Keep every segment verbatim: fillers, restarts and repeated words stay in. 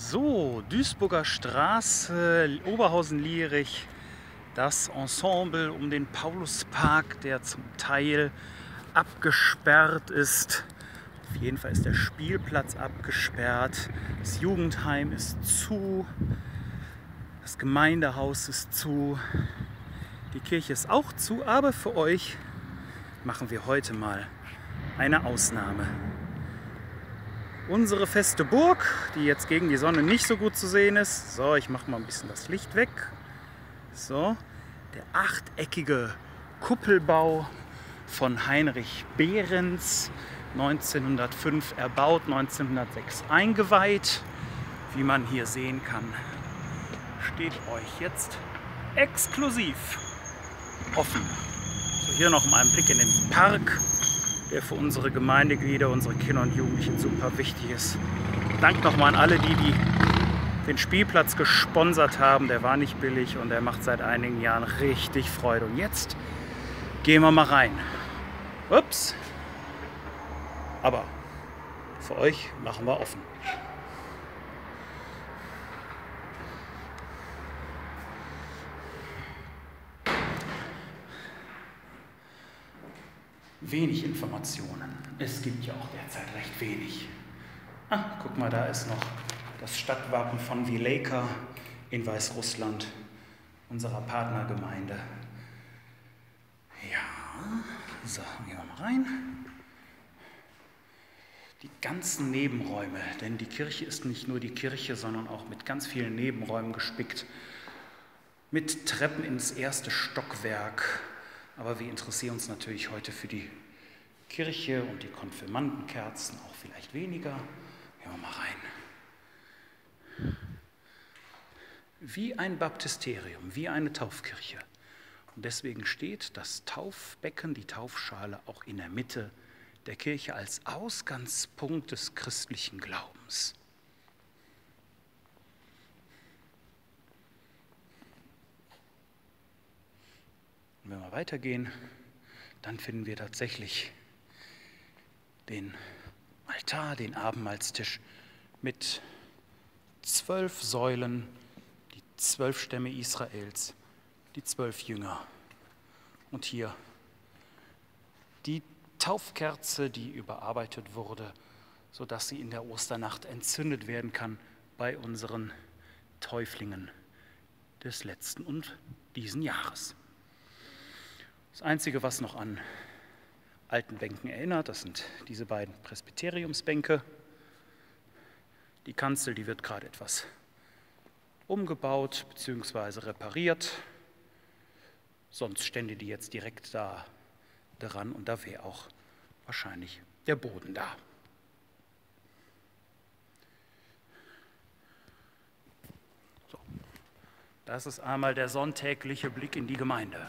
So, Duisburger Straße, Oberhausen-Lierich, das Ensemble um den Pauluspark, der zum Teil abgesperrt ist. Auf jeden Fall ist der Spielplatz abgesperrt, das Jugendheim ist zu, das Gemeindehaus ist zu, die Kirche ist auch zu, aber für euch machen wir heute mal eine Ausnahme. Unsere feste Burg, die jetzt gegen die Sonne nicht so gut zu sehen ist. So, ich mache mal ein bisschen das Licht weg. So, der achteckige Kuppelbau von Heinrich Behrens, neunzehnhundertfünf erbaut, neunzehnhundertsechs eingeweiht. Wie man hier sehen kann, steht euch jetzt exklusiv offen. So, hier noch mal ein Blick in den Park, der für unsere Gemeindeglieder, unsere Kinder und Jugendlichen super wichtig ist. Dank nochmal an alle, die, die den Spielplatz gesponsert haben. Der war nicht billig und der macht seit einigen Jahren richtig Freude. Und jetzt gehen wir mal rein. Ups. Aber für euch machen wir offen. Wenig Informationen. Es gibt ja auch derzeit recht wenig. Ah, guck mal, da ist noch das Stadtwappen von Wielejka in Weißrussland, unserer Partnergemeinde. Ja, so, gehen wir mal rein. Die ganzen Nebenräume, denn die Kirche ist nicht nur die Kirche, sondern auch mit ganz vielen Nebenräumen gespickt, mit Treppen ins erste Stockwerk. Aber wir interessieren uns natürlich heute für die Kirche und die Konfirmandenkerzen auch vielleicht weniger. Gehen wir mal rein. Wie ein Baptisterium, wie eine Taufkirche. Und deswegen steht das Taufbecken, die Taufschale, auch in der Mitte der Kirche als Ausgangspunkt des christlichen Glaubens. Und wenn wir weitergehen, dann finden wir tatsächlich den Altar, den Abendmahlstisch mit zwölf Säulen, die zwölf Stämme Israels, die zwölf Jünger. Und hier die Taufkerze, die überarbeitet wurde, sodass sie in der Osternacht entzündet werden kann bei unseren Täuflingen des letzten und diesen Jahres. Das Einzige, was noch an alten Bänken erinnert, das sind diese beiden Presbyteriumsbänke. Die Kanzel, die wird gerade etwas umgebaut bzw. repariert. Sonst stände die jetzt direkt da dran und da wäre auch wahrscheinlich der Boden da. So. Das ist einmal der sonntägliche Blick in die Gemeinde.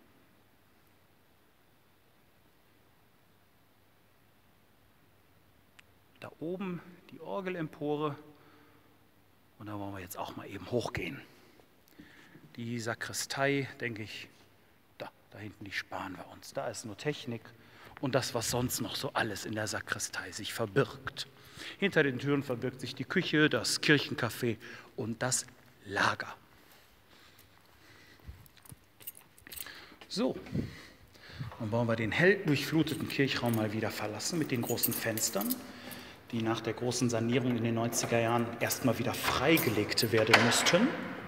Da oben die Orgelempore und da wollen wir jetzt auch mal eben hochgehen. Die Sakristei, denke ich, da, da hinten, die sparen wir uns. Da ist nur Technik und das, was sonst noch so alles in der Sakristei sich verbirgt. Hinter den Türen verbirgt sich die Küche, das Kirchencafé und das Lager. So, dann wollen wir den hell durchfluteten Kirchraum mal wieder verlassen mit den großen Fenstern, die nach der großen Sanierung in den neunziger Jahren erstmal wieder freigelegt werden mussten.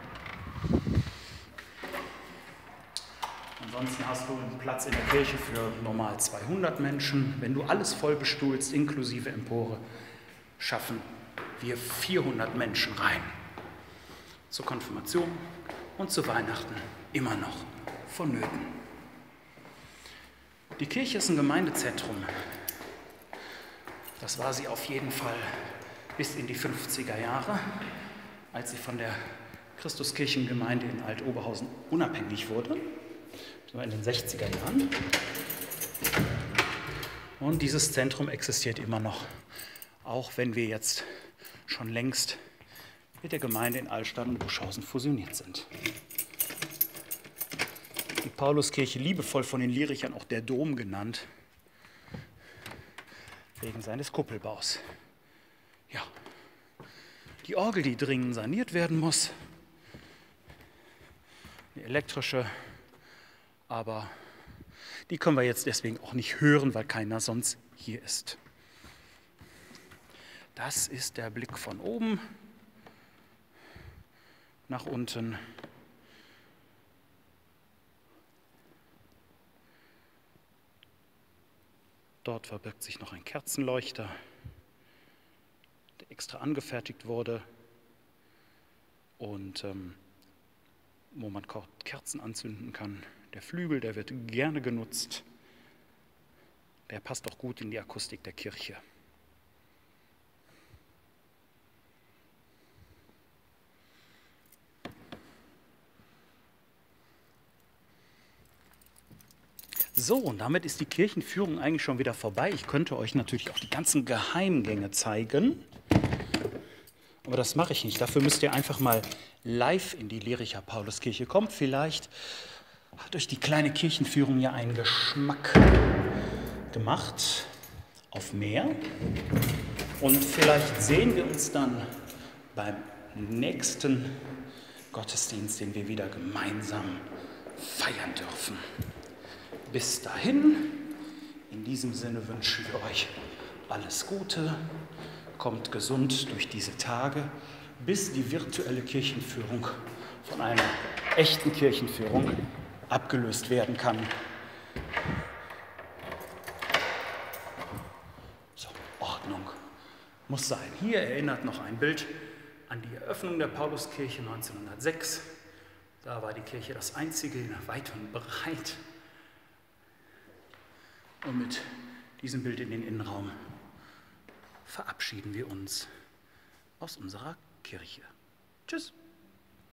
Ansonsten hast du einen Platz in der Kirche für normal zweihundert Menschen. Wenn du alles voll bestuhlst, inklusive Empore, schaffen wir vierhundert Menschen rein. Zur Konfirmation und zu Weihnachten immer noch vonnöten. Die Kirche ist ein Gemeindezentrum. Das war sie auf jeden Fall bis in die fünfziger Jahre, als sie von der Christuskirchengemeinde in Alt-Oberhausen unabhängig wurde, in den sechziger Jahren. Und dieses Zentrum existiert immer noch, auch wenn wir jetzt schon längst mit der Gemeinde in Altstadt und Buschhausen fusioniert sind. Die Pauluskirche, liebevoll von den Lierichern auch der Dom genannt, wegen seines Kuppelbaus. Ja, Die Orgel, die dringend saniert werden muss. Eine elektrische, aber die können wir jetzt deswegen auch nicht hören, weil keiner sonst hier ist. Das ist der Blick von oben nach unten. Dort verbirgt sich noch ein Kerzenleuchter, der extra angefertigt wurde und ähm, wo man Kerzen anzünden kann. Der Flügel, der wird gerne genutzt. Der passt auch gut in die Akustik der Kirche. So, und damit ist die Kirchenführung eigentlich schon wieder vorbei. Ich könnte euch natürlich auch die ganzen Geheimgänge zeigen, aber das mache ich nicht. Dafür müsst ihr einfach mal live in die Lericher Pauluskirche kommen. Vielleicht hat euch die kleine Kirchenführung ja einen Geschmack gemacht auf mehr. Und vielleicht sehen wir uns dann beim nächsten Gottesdienst, den wir wieder gemeinsam feiern dürfen. Bis dahin, in diesem Sinne wünschen wir euch alles Gute, kommt gesund durch diese Tage, bis die virtuelle Kirchenführung von einer echten Kirchenführung abgelöst werden kann. So, Ordnung muss sein. Hier erinnert noch ein Bild an die Eröffnung der Pauluskirche neunzehnhundertsechs. Da war die Kirche das einzige in weit und breit. Und mit diesem Bild in den Innenraum verabschieden wir uns aus unserer Kirche. Tschüss.